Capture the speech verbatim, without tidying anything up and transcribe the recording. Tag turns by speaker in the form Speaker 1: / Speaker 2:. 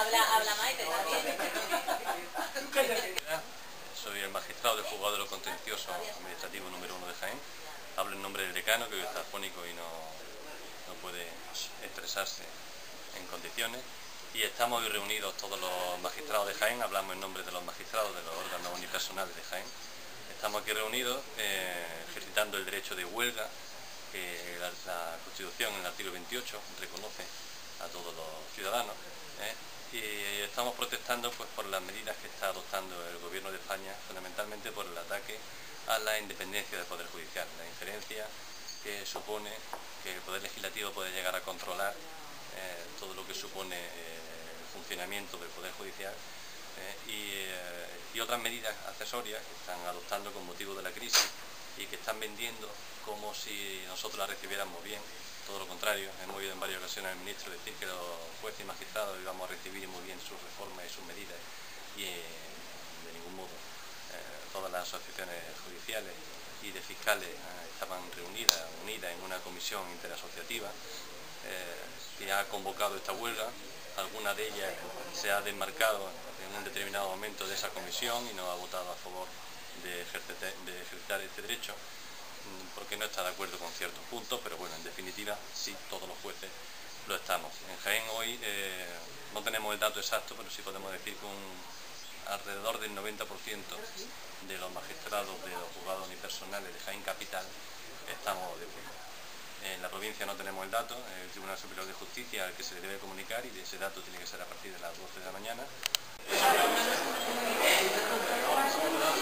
Speaker 1: Habla, habla Maite también.
Speaker 2: Soy el magistrado del juzgado de lo contencioso administrativo número uno de Jaén. Hablo en nombre del decano, que hoy está afónico y no, no puede expresarse en condiciones. Y estamos hoy reunidos todos los magistrados de Jaén, hablamos en nombre de los magistrados de los órganos unipersonales de Jaén. Estamos aquí reunidos eh, ejercitando el derecho de huelga que la, la Constitución en el artículo veintiocho reconoce a todos los ciudadanos. ¿eh? Y estamos protestando pues por las medidas que está adoptando el gobierno de España, fundamentalmente por el ataque a la independencia del Poder Judicial, la injerencia que supone que el Poder Legislativo puede llegar a controlar eh, todo lo que supone eh, el funcionamiento del Poder Judicial eh, y, eh, y otras medidas accesorias que están adoptando con motivo de la crisis y que están vendiendo como si nosotros la recibiéramos bien. Todo lo contrario, hemos oído en varias ocasiones al ministro decir que los jueces y magistrados íbamos a recibir muy bien sus reformas y sus medidas y eh, de ningún modo. Eh, todas las asociaciones judiciales y de fiscales eh, estaban reunidas, unidas en una comisión interasociativa eh, que ha convocado esta huelga. Alguna de ellas se ha desmarcado en un determinado momento de esa comisión y no ha votado a favor de ejercitar, de ejercitar este derecho, porque no está de acuerdo con ciertos puntos, pero bueno, en definitiva, sí, todos los jueces lo estamos. En Jaén hoy eh, no tenemos el dato exacto, pero sí podemos decir que un, alrededor del noventa por ciento de los magistrados de los juzgados unipersonales de Jaén Capital estamos de acuerdo. En la provincia no tenemos el dato, el Tribunal Superior de Justicia al que se le debe comunicar, y ese dato tiene que ser a partir de las doce de la mañana.